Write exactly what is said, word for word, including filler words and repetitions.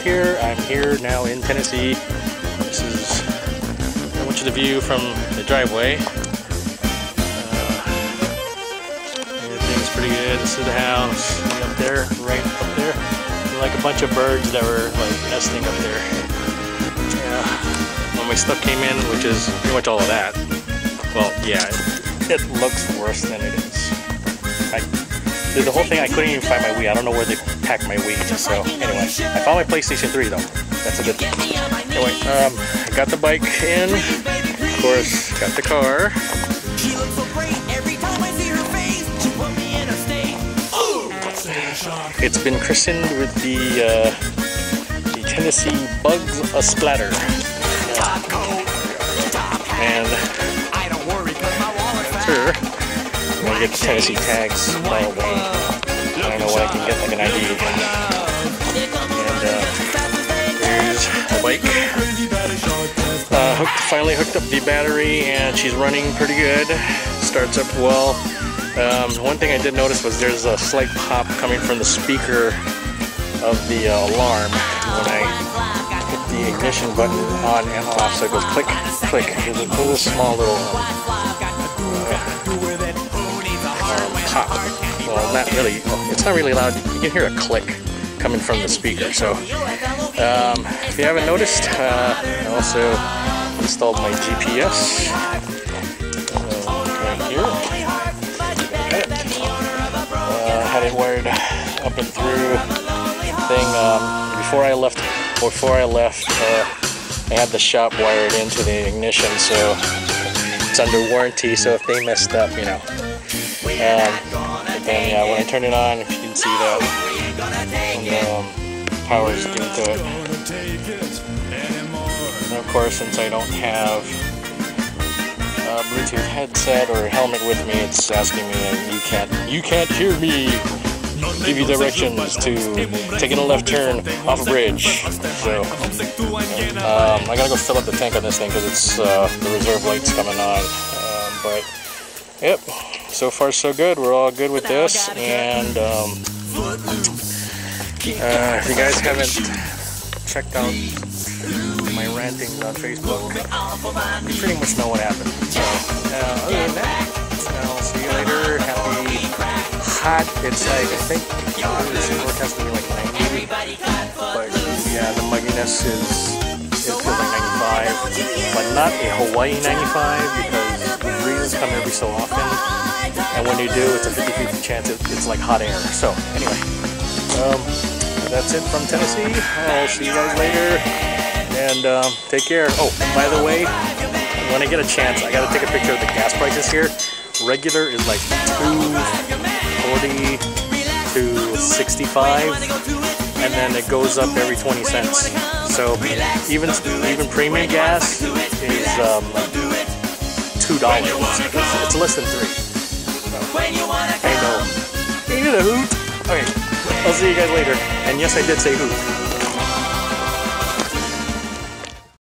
here. I'm here now in Tennessee. This is I want you to view from the driveway. Uh, everything's pretty good. This is the house. See up there, right up there. There's like a bunch of birds that were like nesting up there. Yeah. When my stuff came in, which is pretty much all of that. Well, yeah, it, it looks worse than it is. I, Dude, the whole thing, I couldn't even find my Wii. I don't know where they packed my Wii. So anyway, I found my PlayStation three though. That's a good thing. Anyway, um, I got the bike in. Of course, got the car. It's been christened with the uh, the Tennessee Bugs A Splatter. And sure. I'm gonna get the Tennessee tags probably. I don't know what I can get, like an I D. And uh, there's the bike. Uh, hooked, finally hooked up the battery and she's running pretty good. Starts up well. Um, one thing I did notice was there's a slight pop coming from the speaker of the uh, alarm when I hit the ignition button on and off. So it goes click, click. There's a little small little um, pop. Well, not really. It's not really loud. You can hear a click coming from the speaker. So, um, if you haven't noticed, uh, I also installed my G P S uh, right here. Uh, had it wired up and through. Thing um, before I left. Before I left, uh, I had the shop wired into the ignition, so it's under warranty. So if they messed up, you know. Um, but then, yeah, when I turn it on, if you can see that, and, um, power is given to it. And of course, since I don't have a Bluetooth headset or helmet with me, it's asking me, you can't, you can't hear me. Give you directions to taking a left turn off a bridge. So, um, I gotta go fill up the tank on this thing because it's uh, the reserve light's coming on. Um, but, yep. So far so good. We're all good with this, and um, uh, if you guys haven't checked out my rantings on Facebook, you pretty much know what happened. So, uh, other than that, I'll see you later. Happy hot. It's like, I think it's forecast to be like ninety, but yeah, the mugginess is it feels like ninety-five, but not a Hawaii ninety-five because the breezes come every so often. And when you do, it's a fifty fifty chance it, it's like hot air. So, anyway, um, that's it from Tennessee. I'll see you guys later. And um, take care. Oh, by the way, when I get a chance, I gotta take a picture of the gas prices here. Regular is like two forty to sixty-five, and then it goes up every twenty cents. So, even, even premium gas is um, like two dollars. It's, it's less than three. I know. Ain't it a hoot? Okay, I'll see you guys later. And yes, I did say hoot.